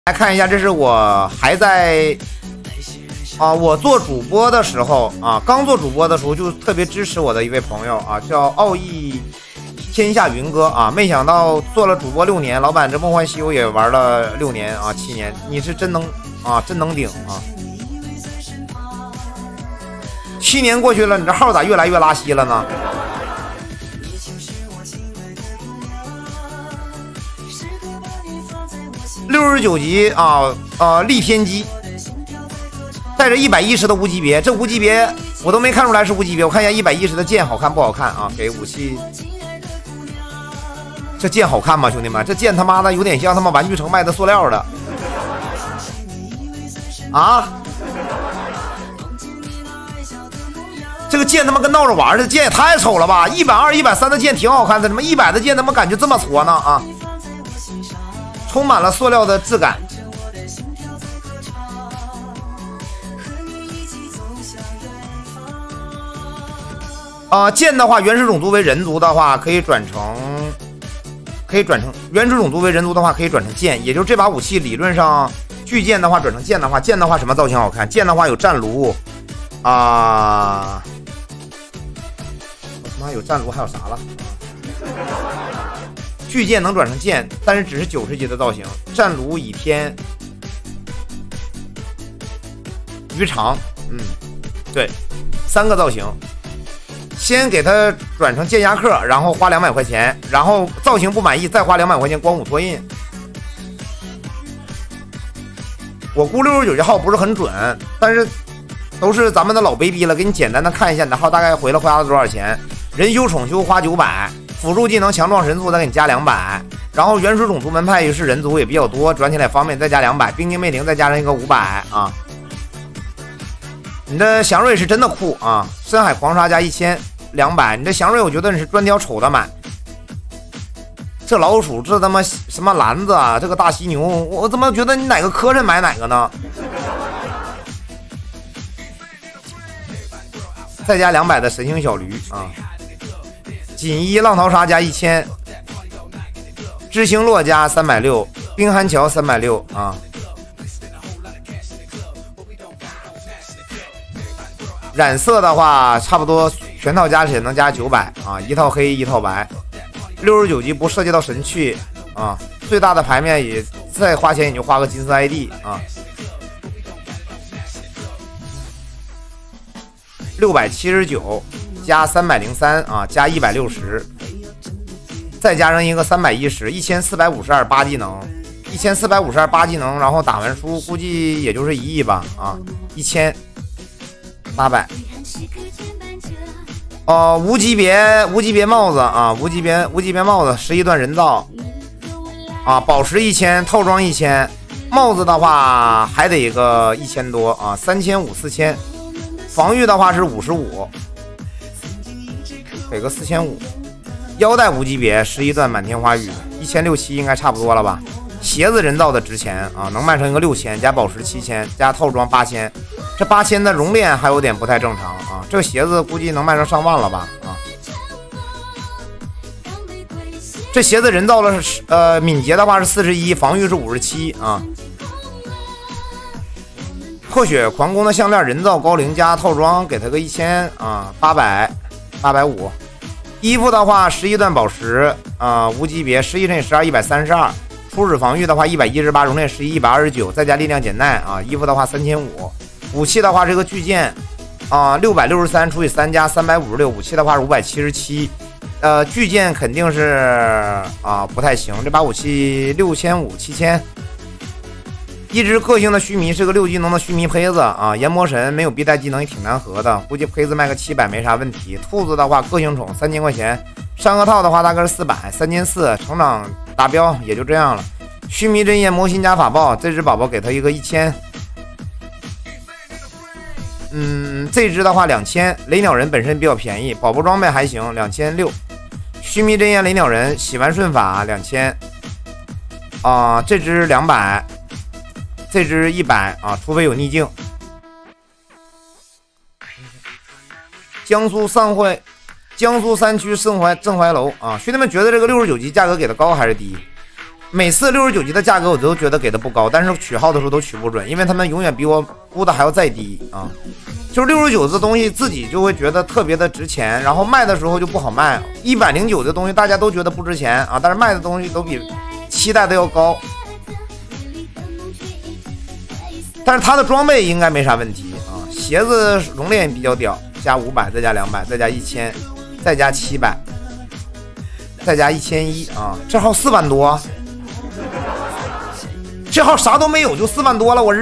来看一下，这是我还在我做主播的时候刚做主播的时候就特别支持我的一位朋友叫奥义天下云哥没想到做了主播6年，老板这梦幻西游也玩了6年7年，你是真能顶7年过去了，你这号咋越来越拉稀了呢？69级逆天机，带着110的无级别，这无级别我都没看出来是无级别。我看一下110的剑好看不好看给武器，这剑好看吗？兄弟们，这剑他妈的有点像他妈玩具城卖的塑料的这个剑他妈跟闹着玩的，剑也太丑了吧！120、130的剑挺好看的，怎么100的剑他妈感觉这么矬呢充满了塑料的质感剑的话，原始种族为人族的话，可以转成原始种族为人族的话，可以转成剑，也就是这把武器理论上巨剑的话转成剑的话，剑的话什么造型好看？剑的话有战炉我他妈有战炉，还有啥了？巨剑能转成剑，但是只是90级的造型。战炉倚天鱼肠，对，3个造型。先给它转成剑侠客，然后花200块钱，然后造型不满意再花200块钱光武拓印。我估69级号不是很准，但是都是咱们的老 baby 了，给你简单的看一下你的号大概回了花了多少钱。人修宠修花900，辅助技能强壮神速再给你加200，然后原始种族门派也是人族也比较多，转起来方便再加200，冰晶魅灵再加上一个500你的祥瑞是真的酷深海狂沙加1200，你这祥瑞我觉得你是专挑丑的买。这老鼠这他妈什么篮子这个大犀牛，我怎么觉得你哪个磕碜买哪个呢？再加200的神行小驴锦衣浪淘沙加1000，知星落加360，冰寒桥360染色的话差不多全套加起来能加900一套黑一套白。69级不涉及到神器最大的牌面也再花钱也就花个金丝 ID 679加303加160，再加上一个310，1452八技能，1452八技能，然后打完书估计也就是1亿吧1800。无级别帽子无级别帽子11段人造宝石1000，套装1000，帽子的话还得一个1000多3500、4000，防御的话是55，给个4500。腰带无级别11段满天花雨1600-1700应该差不多了吧。鞋子人造的值钱能卖成一个6000，加宝石7000，加套装8000，这8000的熔炼还有点不太正常这个鞋子估计能卖成上万了吧这鞋子人造了敏捷的话是41，防御是57破血狂攻的项链人造高龄加套装给他个1000850。衣服的话11段宝石无级别11乘以12 132，初始防御的话118，熔炼11 129，再加力量减耐衣服的话3500。武器的话这个巨剑663除以3加356，武器的话是577。巨剑肯定是不太行，这把武器6500、7000。一只个性的须弥是个6技能的须弥胚子炎魔神没有必带技能也挺难合的，估计胚子卖个700没啥问题。兔子的话个性宠3000块钱，上个套的话大概是400，3400成长达标也就这样了。须弥真焰魔心加法爆，这只宝宝给他一个1000。这只的话2000，雷鸟人本身比较便宜，宝宝装备还行，2600。须弥真焰雷鸟人洗完顺法2000这只200，这只100除非有逆境。江苏三区正怀楼兄弟们觉得这个69级价格给的高还是低？ 每次69级的价格我都觉得给的不高，但是取号的时候都取不准，因为他们永远比我估的还要再低啊。就是69的东西自己就会觉得特别的值钱，然后卖的时候就不好卖。109的东西大家都觉得不值钱啊，但是卖的东西都比期待的要高。但是它的装备应该没啥问题啊，鞋子熔炼比较屌，加500，再加200，再加1000，再加700，再加1100啊，这号4万多。这号啥都没有就4万多了，我